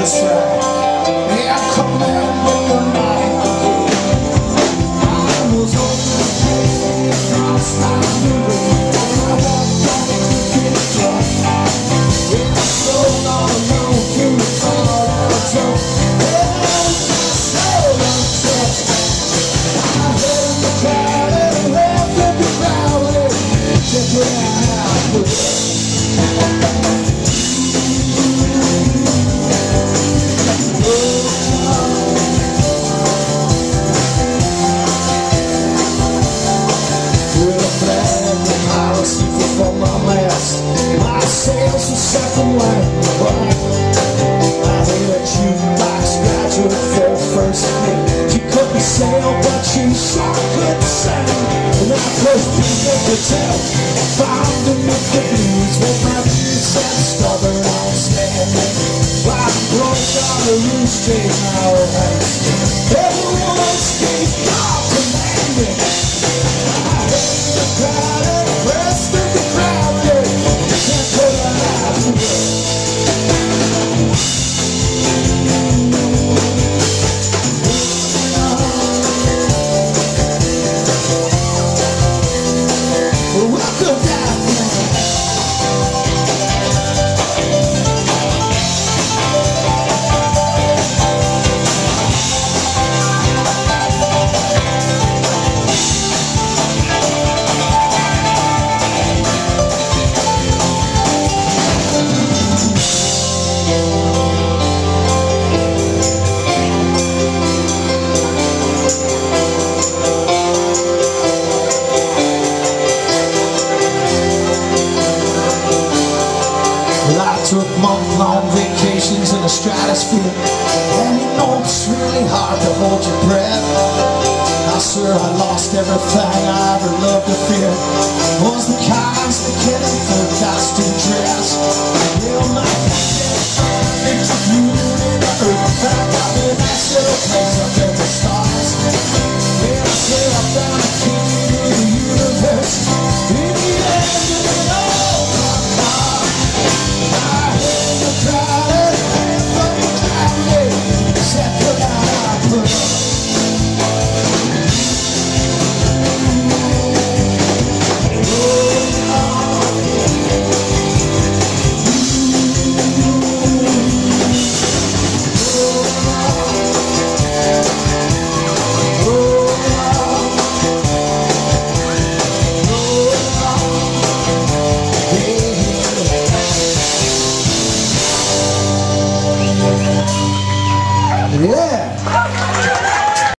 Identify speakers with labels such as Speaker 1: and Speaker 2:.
Speaker 1: That's right. Yeah, I'm coming with the night. I was on the train across the river, and I walked on the cricket track. Yeah, I strolled all alone through the Colorado zone. Yeah, I was so untouched. I heard in the crowd and left in the crowd. Check it out. My sails are second line. I heard a jukebox graduate for first thing. She couldn't sail, but she sure could sing. And when I first began to tell, I found them with the blues with my boots and stubborn on standing. I broke on the rooster in our house. Everyone stayed God commanding. I heard the crowd and the rest of the crowd. Took month-long vacations in the stratosphere, and you know it's really hard to hold your breath. I swear I lost everything I ever loved to fear. Was the kinds that get in